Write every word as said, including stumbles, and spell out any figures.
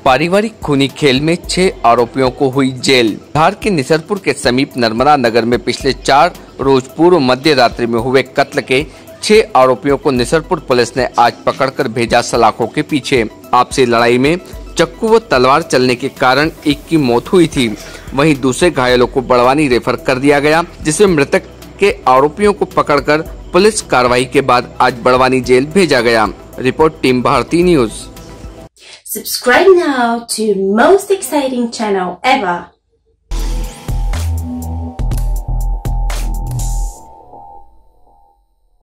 पारिवारिक खूनी खेल में छह आरोपियों को हुई जेल। धार के निसरपुर के समीप नर्मदा नगर में पिछले चार रोज पूर्व मध्य रात्रि में हुए कत्ल के छह आरोपियों को निसरपुर पुलिस ने आज पकड़कर भेजा सलाखों के पीछे। आपसी लड़ाई में चक्कू व तलवार चलने के कारण एक की मौत हुई थी, वहीं दूसरे घायलों को बड़वानी रेफर कर दिया गया, जिसमें मृतक के आरोपियों को पकड़कर पुलिस कार्रवाई के बाद आज बड़वानी जेल भेजा गया। Report team Bharti news. Subscribe now to most exciting channel ever.